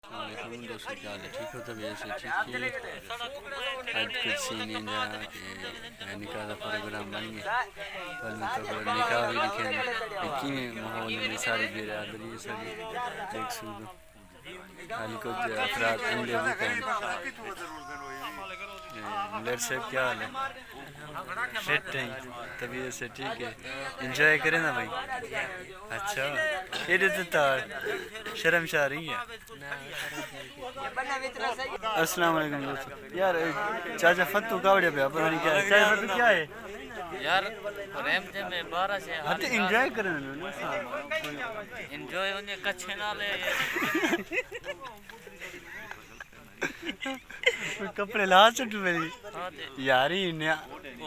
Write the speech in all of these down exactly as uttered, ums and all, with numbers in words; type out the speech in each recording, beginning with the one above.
दोस्तों क्या हाल है, ठीक हो? तब ऐसे ठीक ही आज कुछ सीन नहीं जा कि निकाह का प्रोग्राम बन गया पर मैं तो निकाह भी लिखे कि माहौल में सारी बिरादरी सारी एक सूद हाल कुछ अफराद अंडे भी कहें मेरे से क्या हाल है? फिट है तभी ऐसे ठीक है, एंजॉय करें ना भाई। अच्छा ये तो तार शर्म शाह रही है। अस्सलाम वालेकुम दोस्तों। यार चाचा फत्तू कावड़े पे पता नहीं क्या है। चाचा फत्तू क्या है यार? रहमते में बारह से हाँ तो एंजॉय करें ना, एंजॉय उन्हें कच्चे ना ले कपड़े ला चुटू मेरी यार ही नया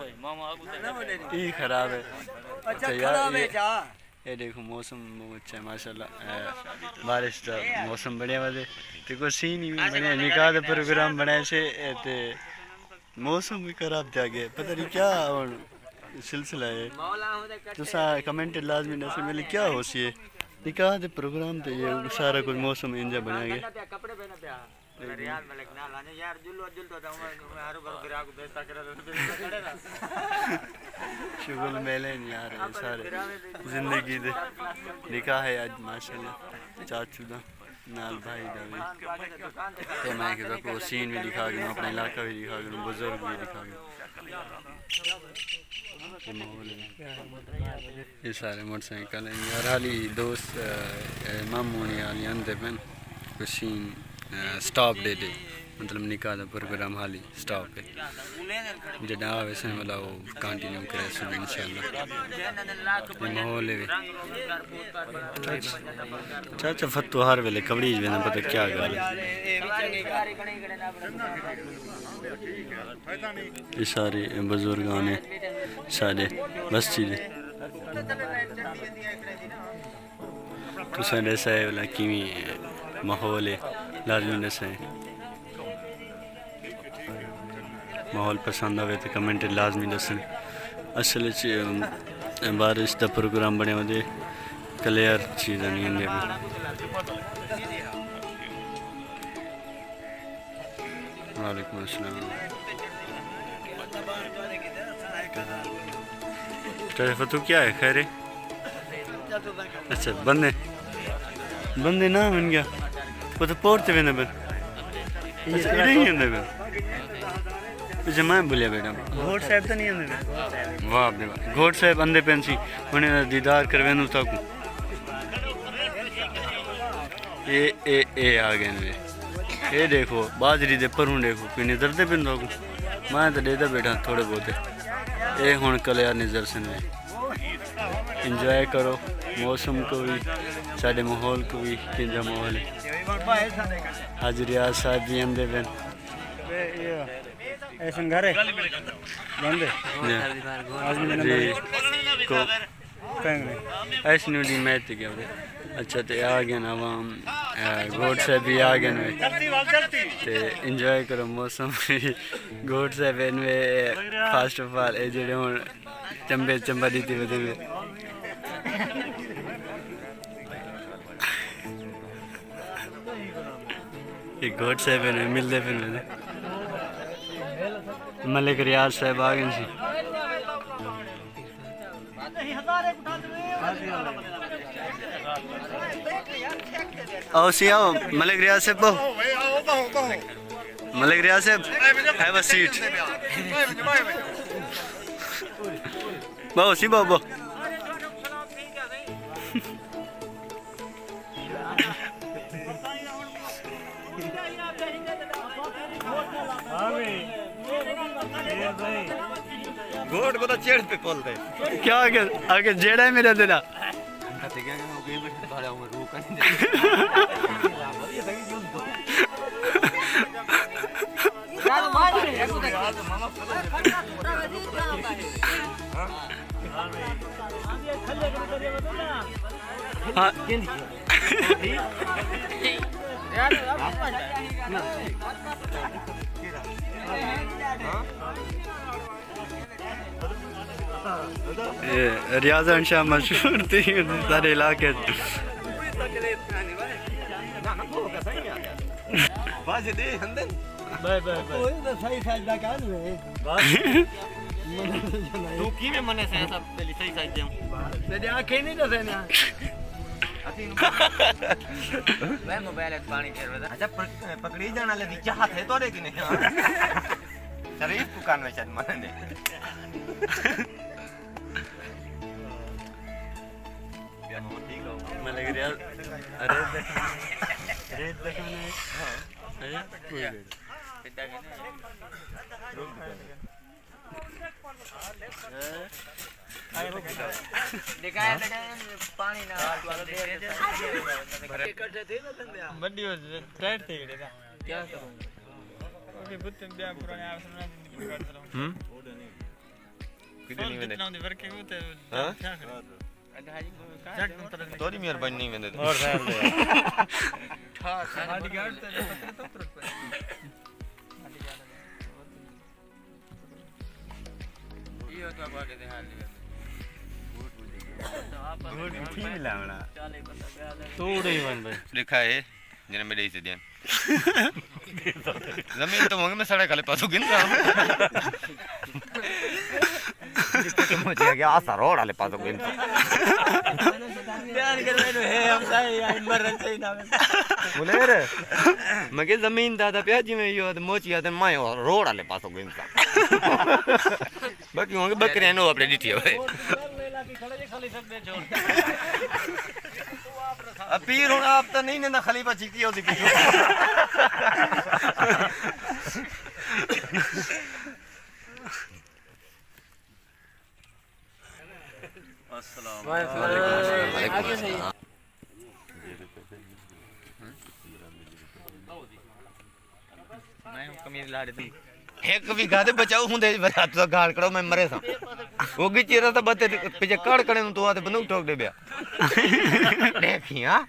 ये खराब है। अच्छा यार ये देखो मौसम बहुत अच्छा है माशाल्लाह, बारिश का मौसम बढ़िया वजह तो कोई सीन ही बढ़िया निकाह का प्रोग्राम बनाए से ते मौसम भी खराब था गया पता नहीं क्या सिलसिला है। तुसा कमेंट लाजमी नसे मिले क्या हो सी निकाह के प्रोग्राम तो ये सारा कुछ मौसम इंजा बना गया। शुगल मेले नहीं आ रहे सारे जिंदगी दे निकाह है आज माशाल्लाह चाचू दा नाल भाई दा भी ते मैं कि को सीन भी दिखा के अपना इलाका भी दिखा के बुजुर्ग भी दिखा के ये सारे मोटरसाइकिल हैं यार। हाली दोस्त मामू ने हाली आंदे पेन कुछ सीन स्टॉप दे दे मतलब निकाह का प्रोग्राम हाली स्टॉप है जड़ा वैसे वाला वो कंटिन्यू करे सुन इंशाल्लाह माहौल है। चाचा फत्तू हर वेले कबड़ी वे ना पता क्या गल ये सारे बुजुर्ग ने सारे मस्जिद तो सारे साहे वाला किमी माहौल है लाजमी दसें माहौल पसंद आवे तो कमेंट लाजमी दसें। असल बारिश का प्रोग्राम बने वे क्लियर चीज़ नहीं है। वालेकुम अस्सलाम। फतू क्या है खैर? अच्छा बंदे बंदे ना बन गया वो तो पोरते वेंदे बन अच्छा इधर ही आंदे बन अच्छा मैं बोलिया बेटा घोट साहब तो नहीं आंदे वाह अपने घोट साहब आंदे पेन सी उन्हें दीदार करवेनु ताकू ये ए ए आ गए वे ये देखो बाजरी दे परूं देखो कोई नजर दे पिन ताकू मैं तो देता बैठा थोड़े बहुते ये हुन कलियार नजर से एंजॉय करो मौसम को भी साढ़े माहौल को भी किंजा माहौल है। आज रियाज साहब भी आंदे पेन ऐसे घर है बंदे जी को ऐसे न्यूडी मैच गया अच्छा तो आ गए ना आवाम घोट से भी आ गए ते एंजॉय करो मौसम घोट से पेन में फर्स्ट ऑफ ऑल ये जेडे हुन चंबे चंबा दी थी बदे ये घोट साहब ने मिलते फिर मैंने मलिक रियाज साहब आ गए सी आओ सी आओ मलिक रियाज साहब बहु मलिक रियाज साहब हैव अ सीट बहु सी बहु बहु घोट को तो चेड़ पे बोलते क्या आगे आगे जेड़ा है मेरा देना हाँ रियाज शाह मशहूर थी सारे इलाके बाज दे हंदन बाय बाय बाय ओए तो सही साइज दा कान में बस मने तू की में मने से सब पहली सही साइज देऊं तेरी आंखें नहीं दसे ना मैं मोबाइल में पानी फेर बता अच्छा पकड़ी जाना ले चाहत है तोरे की नहीं शरीफ को कान में शायद मने ने या नो ठीक हो मैं लग रहा अरे देख अरे देख मैंने हां अरे कोई पिता के ना दिखाया दिखाया पानी ना इकट्ठे थे ना धंधे बड़ी हो टाइट थे गड़े क्या करूं ओके बुत्ते ब्याह पुराने आप सुना जिंदगी काट रहा हूं हम कितने नहीं वेंदे कितना दे वर्क के होते हां क्या करे चट तरह तोरी मेहरबानी नहीं वेंदे और साहब दे ठा गाड़ी गाड़ ते तो तुरंत ये तो बागे दे हाल लिया गुड ठीक मिलावना चाले बंदा ब्याह ले तोड़े ही बन भाई लिखा है जने में दे से दिया जमीन तो मंगे में सड़े खाले पासो गिन रहा हूं तो मुझे गया आसा रोड वाले पासो गिन ध्यान कर मैंने है हम सही आई मरन सही ना बोले रे मगे जमीन दादा प्याजी में यो मोची आदन माय रोड वाले पासो गिन सा बाकी होंगे बकरे नो अपने डिठी है मेला की खड़े खाली सब दे छोड़ अब पीर हूं आप तो नहीं ना खलीफा चीकी होती पीछे अस्सलाम वालेकुम आगे सही मैं कमीज लाड़ दी एक भी गादे बचाओ हुंदे बचा तो गाल करो मैं मरे सा वो की चीरा तो बते पीछे काड़ कड़े तो आते बंदूक ठोक दे बिया देखी हां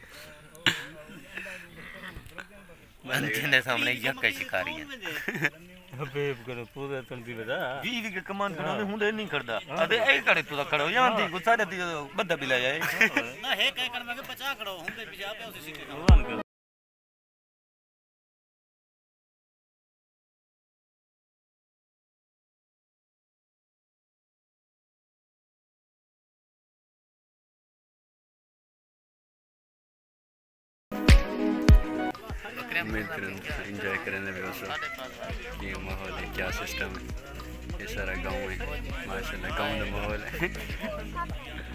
अंधे सामने यक के शिकारी है अबे करो पूरा तंती बजा बीवी के कमान करने हुंदे नहीं करदा अबे ए करे तू खड़ो यहां दी गुस्सा दे बद्दा बिला जाए ना है कह कर मगे पचास खड़ो हुंदे पीछे पे उसे सीखे उम्मीद करें एंजॉय करेंगे व्यवस्था ये माहौल है क्या सिस्टम है ये सारा गांव है माशाल्लाह गांव का माहौल है